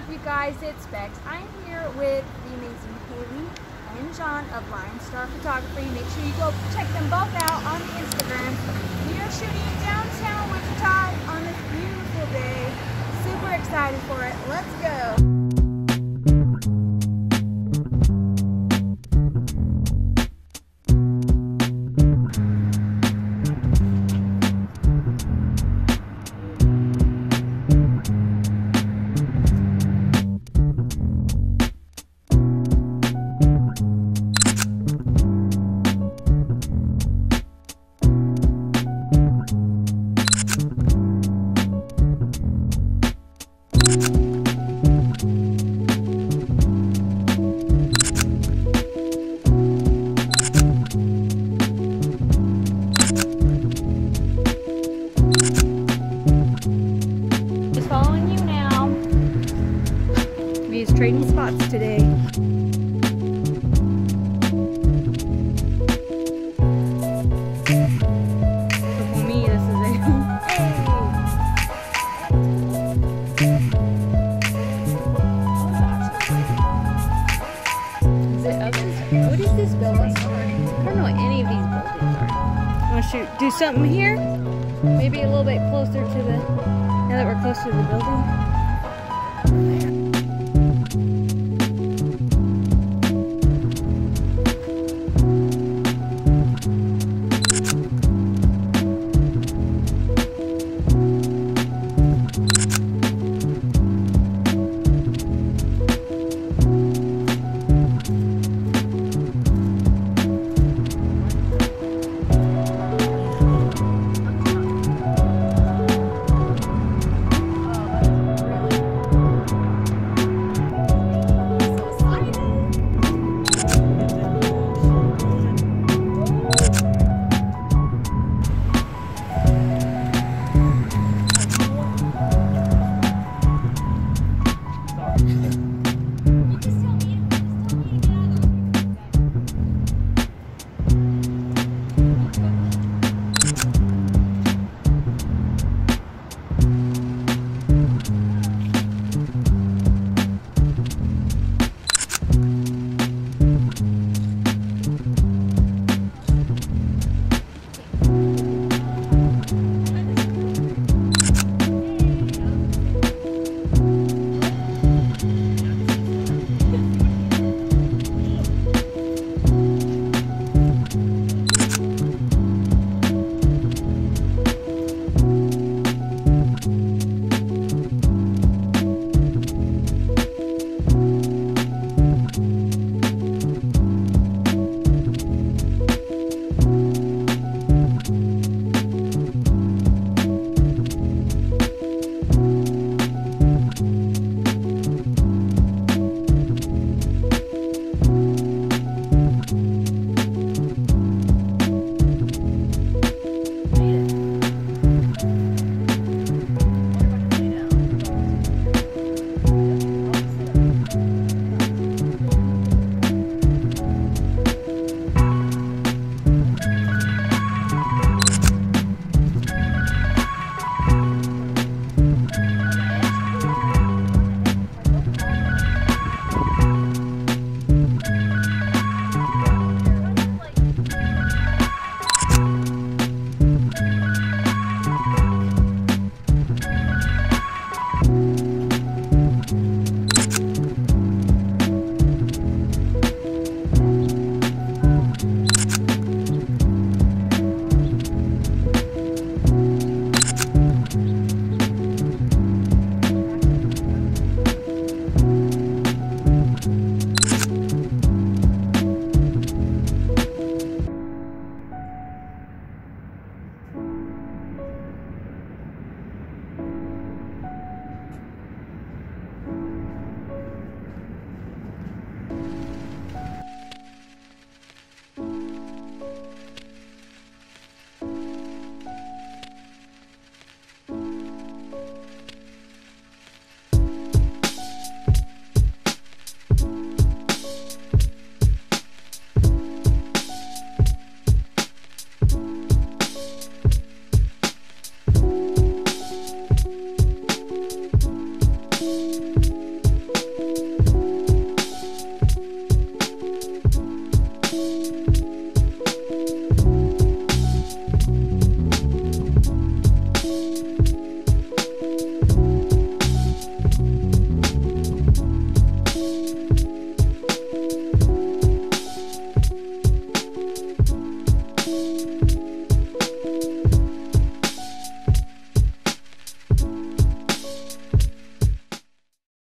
up, you guys? It's Bex. I'm here with the amazing Haley and John of Lionstar Photography. Make sure you go check them both out on Instagram. We are shooting downtown Wichita on this beautiful day. Super excited for it. Let's go. Trading spots today. For me, this is it. Is it ovens? What is this building? I don't know what any of these buildings are. Want to do something here? Maybe a little bit closer to the. Now that we're close to the building. There.